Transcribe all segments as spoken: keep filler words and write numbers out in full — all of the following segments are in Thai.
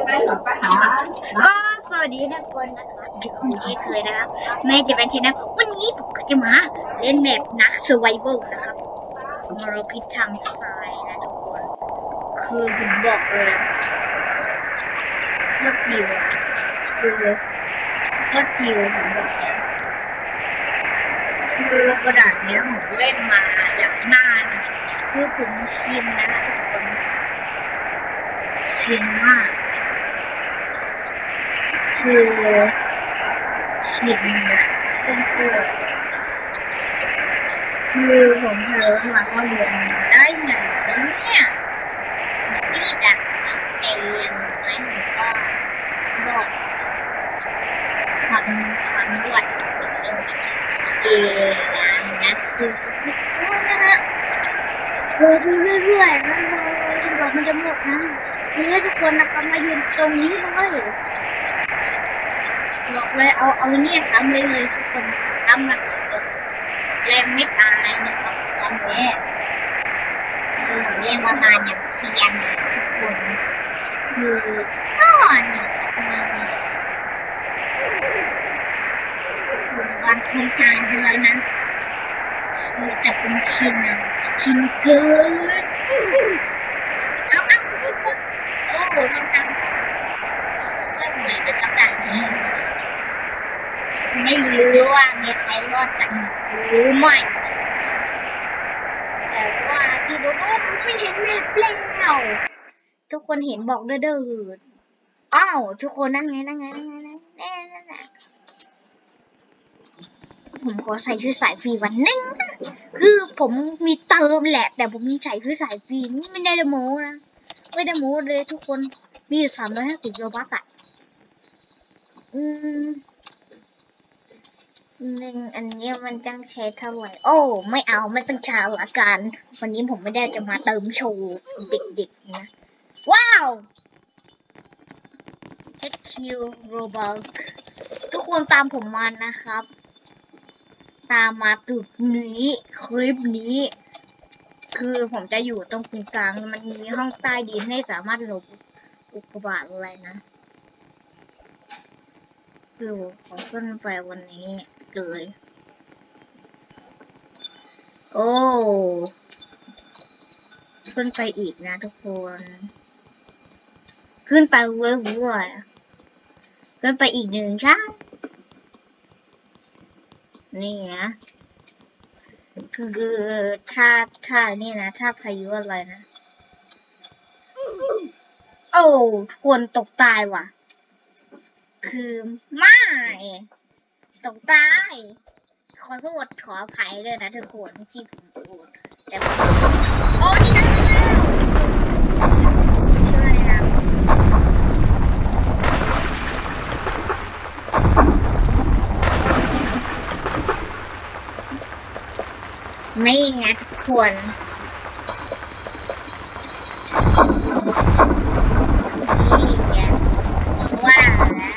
ก็สวัสดีทุกคนนะครับทุกคนที่เคยนะครับแม่จะเป็นชนะวันนี้ผมก็จะมาเล่นแมปนักสไวเวลนะครับมรพิษทางทรายนะทุกคนคือผมบอกเลยก็ปลิวอ่ะคือก็ปลิวผมบอกเลยคือกระดาษเนี้ยผมเล่นมาอย่างนานนะคือผมชินนะทุกคนชินมากคือชินนะเพื่อนเพื่อนคือผมเจอมาว่าเรียนได้ไงเนี่ยไม่ดักแต่ยังไงผมก็รอดความความรอดเองนะคือทุกคนนะฮะรอไปเรื่อยๆนะรอจนกว่ามันจะหมดนะคือทุกคนนะครับมายืนตรงนี้เลยบอกเลยเอาเอาเนี่ยทำเลยเลยทุกคนทำมันแรงไม่ตายนะครับตอนนี้คือเรียนมานานอย่างเซียนทุกคนคือก็นี่ครับนี่คือบางคนตายไปแล้วนะคือจะเป็นชินนะชินเกินเอาเอาทุกคนโอ้โหต้องทำเรื่องใหม่นะครับจากนี้ไม่รู้ว่ามีใครรอดจากรู้ไหมแต่ว่าที่รู้ก็ไม่เห็นแมพแล้วทุกคนเห็นบอกเด้อเด้ออ้าวทุกคนนั่นไงนั่นไงนั่นไงนั่นนั่นผมขอใส่ชุดสายฟรีวันนึงคือผมมีเติมแหละแต่ผมมีใส่ชุดสายฟรีนี่ไม่ได้เดโมนะไม่ได้โมเลยทุกคนมีสามร้อยห้าสิบโลบัคอะอืมหนึ่งอันนี้มันจังใช้เท่าไหร่โอ้ไม่เอาไม่ต้องชาละกันวันนี้ผมไม่ได้จะมาเติมโชว์เด็กๆนะว้าว เอ็กซ์ คิว Roblox ทุกคนตามผมมานะครับตามมาจุดนี้คลิปนี้คือผมจะอยู่ตรงกลางมันมีห้องใต้ดินให้สามารถหลบอุกกาบาตอะไรนะคือขอขึ้นไปวันนี้เลยโอ้ขึ้นไปอีกนะทุกคนขึ้นไปเรื่อยๆขึ้นไปอีกหนึ่งชั้นนี่นะคือถ้าถ้านี่นะถ้าพายุอะไรนะโอ้ทุกคนตกตายว่ะคือไม่ตกตายขอโทษขออภัยด้วยนะทุกคนที่ผมพูดแต่โอ้นี่นะช่วยนะนี่ไงทุกคนนี่ไงว่าแล้ว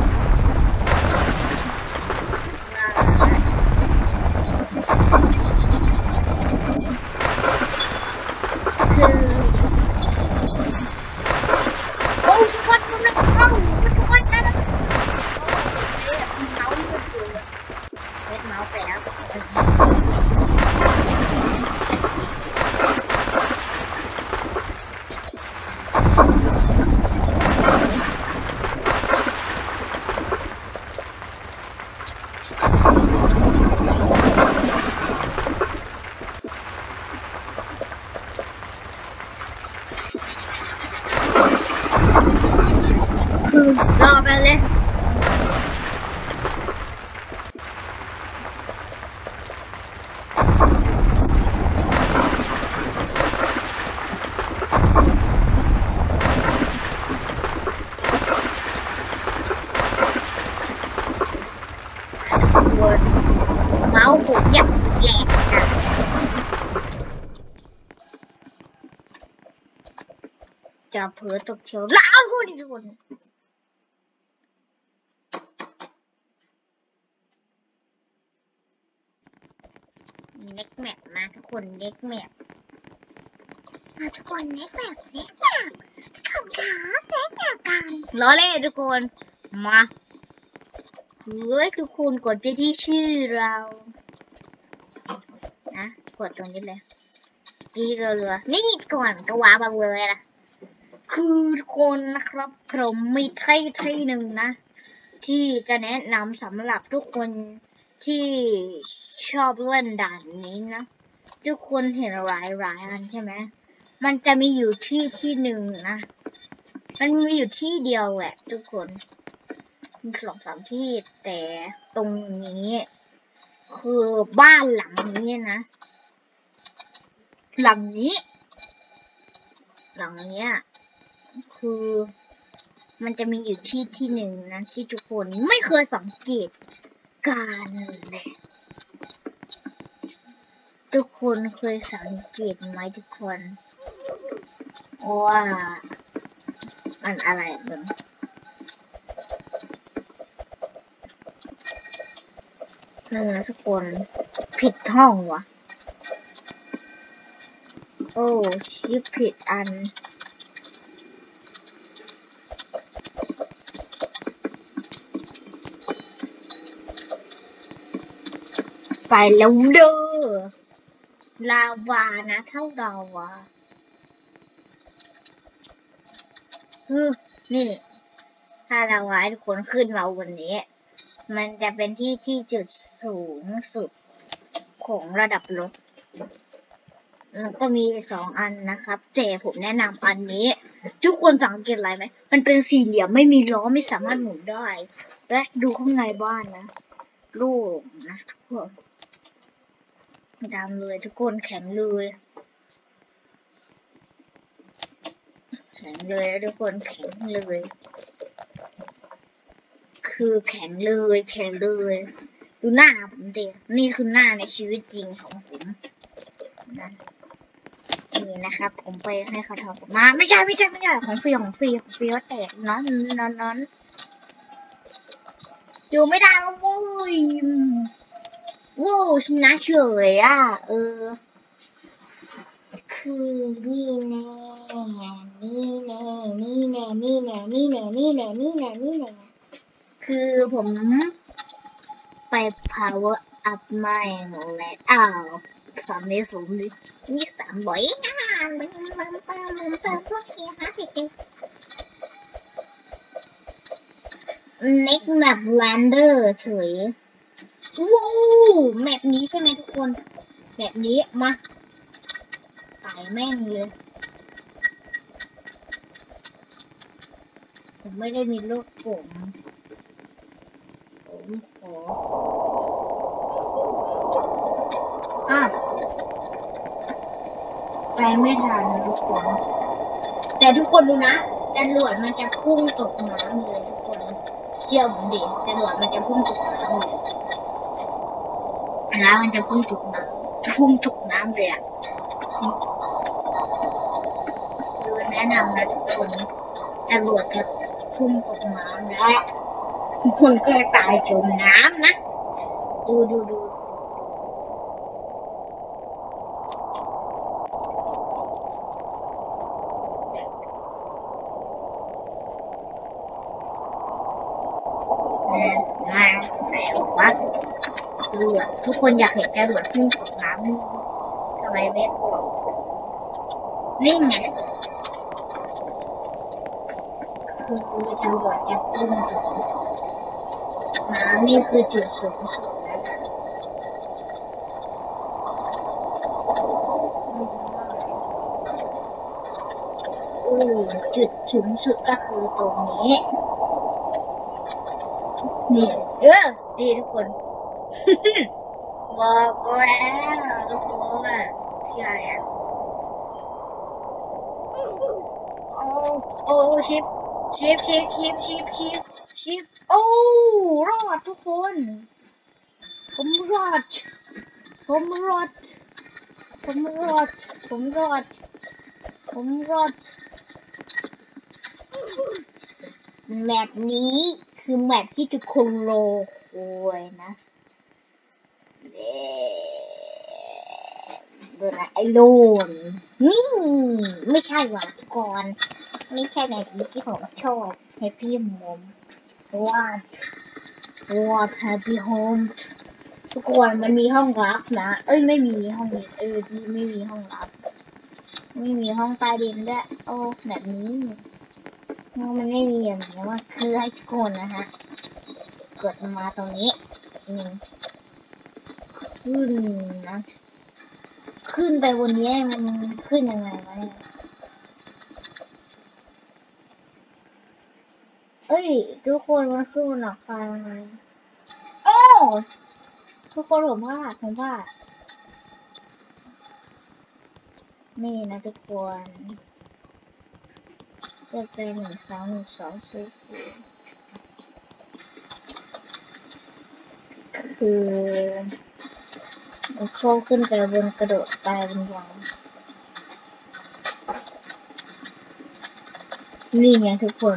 รอไปเลยเมาส์ผมอยากแหลกนะจะเผลอตกเชียวแล้วคุณทุกคนเน็กแมปมาทุกคนเน็กแมปมาทุกคนเน็กแมปเน็กแมปขอบคุณเน็กแมปกันล้อเล่นทุกคนมาเฮ้ยทุกคนกดไปที่ชื่อเรานะกดตรงนี้เลยนี่เรือๆนี่ก่อนก็ว้าบาเลยล่ะคือทุกคนนะครับผมมีเทรดเทรดหนึ่งนะที่จะแนะนำสำหรับทุกคนที่ชอบเล่นด่านนี้นะทุกคนเห็นหลายหลายอันใช่ไหมมันจะมีอยู่ที่ที่หนึ่งนะมันมีอยู่ที่เดียวแหละทุกคนมีสองสามที่แต่ตรงนี้คือบ้านหลังนี้นะหลังนี้หลังเนี้ยคือมันจะมีอยู่ที่ที่หนึ่งนะที่ทุกคนไม่เคยสังเกตการเลยทุกคนเคยสังเกตไหมทุกคนว่ามันอะไรมึงนี่นะทุกคนผิดห้องวะโอ้ชิปผิดอันไปแล้วเด้อลาวานะเท่าลาวาคือนี่ถ้าลาวาทุกคนขึ้นมาบนนี้มันจะเป็นที่ที่จุดสูงสุดของระดับรถแล้วก็มีสองอันนะครับแต่ผมแนะนำอันนี้ทุกคนสังเกตอะไรไหมมันเป็นสี่เหลี่ยมไม่มีล้อไม่สามารถหมุนได้และดูข้างในบ้านนะโล่งนะทุกคนดำเลยทุกคนแข็งเลยแข็งเลยทุกคนแข็งเลยคือแข็งเลยแข็งเลยดูหน้าผมดินี่คือหน้าในชีวิตจริงของผมนะนี่นะครับผมไปให้เขาทำมาไม่ใช่ไม่ใช่ไม่ใช่ของฟรีของฟรีของฟรีว่าแตกนอนนอนนอนอยู่ไม่ได้แล้วโว้ยโว้ชนะเฉยอ่ะเออคือนี่แน่นี่แน่นี่แน่นี่แน่นี่แน่นี่แน่นี่แน่นี่แน่คือผมไป power up ไม่แล้วอ้าวสามในศูนย์เลยนี่สามบ่อยนะลืมลืมเติมลืมเติมพวกเคียร์ฮะเด็กๆ next map lander เฉยว้าวแมปนี้ใช่ไหมทุกคนแบบนี้มาตายแม่งเลยผมไม่ได้มีลูกผมผมขออ่ะไปไม่ทันทุกคนแต่ทุกคนดูนะจรวดมันจะพุ่งตกน้ำเลยทุกคนเชื่อผมดิจรวดมันจะพุ่งตกน้ำเลยแล้วมันจะพุ่งตกน้ำพุ่งตกน้ำเลยอ่ะคือแนะนำนะทุกคนจรวดจะพุ่งตกน้ำและทุกคนก็ตายจมน้ำนะดูดูดูมาไหนวะจรวดทุกคนอยากเห็นจรวดพุ่งตกน้ำทำไมไม่บอกนี่ไงคือจรวดจะพุ่งตกน้ำนี่คือจุดสูงสุดแล้วนะอือจุดสูงสุดก็คือตรงนี้นี่เออดีทุกคน บอกแล้วทุกคนใช่อ่ะโอ้โอ้ชิปชิปชิปชิปชิปชิปชิปโอ้รอดทุกคนผมรอดผมรอดผมรอดผมรอดผมรอดแมปนี้คือแมปที่ทุกคนรอคอยนะดูนะไอโลนนี่ไม่ใช่ว่ะก่อนไม่ใช่แบบนี้ที่ผมชอบ Happy Home What What Happy Home ทุกคนมันมีห้องลับนะเอ้ยไม่มีห้องนี้เออที่ไม่มีห้องลับไม่มีห้องใต้ดินด้วยโอ้แบบนี้มันไม่มีอย่างนี้ว่าคือให้ทุกคนนะฮะกดมาตรงนี้หนึ่งขึ้นนะขึ้นไปบนนี้มันขึ้นยังไงวะเนี่ยเอ้ยทุกคนมันขึ้นบนหลังคายังไงโอ้ทุกคนผมพลาดผมพลาดนี่นะทุกคนจะเป็นหนึ่งสองหนึ่งสองสี่สี่คือมันโค้งขึ้นไปบนกระโดดไปบนวางนี่ไงทุกคน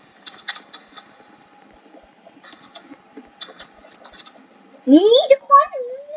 นี่ทุกคน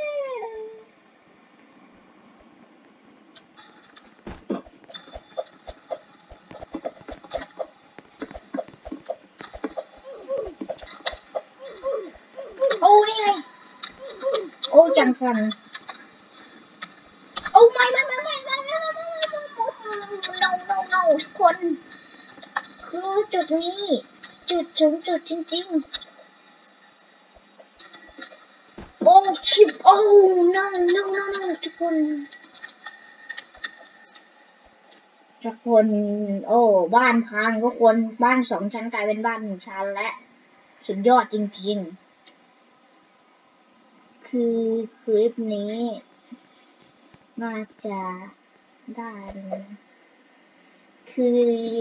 โอ้นี่ไงโอ้จังฟันโอ้ไม่ไม่ไม่ไม่ไม่ไม่ไม่ไม่ไม่ no no no ทุกคนคือจุดนี้จุดถึงจุดจริงๆโอ้ชิบโอ้ no no no no ทุกคนทุกคนโอ้บ้านพังก็ควรบ้านสองชั้นกลายเป็นบ้านหนึ่งชั้นและสุดยอดจริงๆคือคลิปนี้น่าจะได้เลยคือ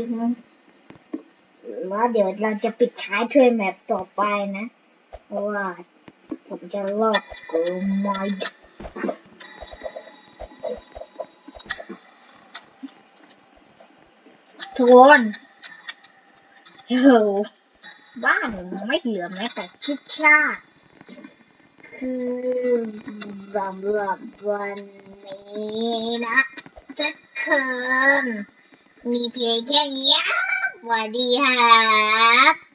แล้วเดี๋ยวเราจะปิดท้ายด้วยแมปต่อไปนะเพราะว่าผมจะลอกโกมอยทุกคนโอ้บ้านไม่เหลือแม้แต่ชิดชาคือสำหรับวันนี้นะทุกคนมีเพียงแค่นี้สวัสดีครับ